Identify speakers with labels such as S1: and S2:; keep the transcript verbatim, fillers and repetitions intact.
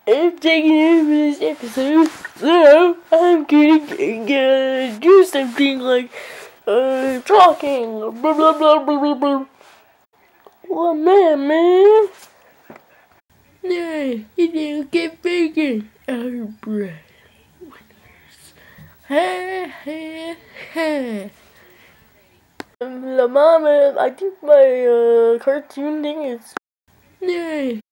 S1: I'm taking over this episode, so I'm gonna, gonna do something like uh talking. Blah blah blah blah blah blah. Well, man, man. No, you don't get bacon. Oh, bread. Ha ha ha. La mama, I think my uh cartoon thing is. No.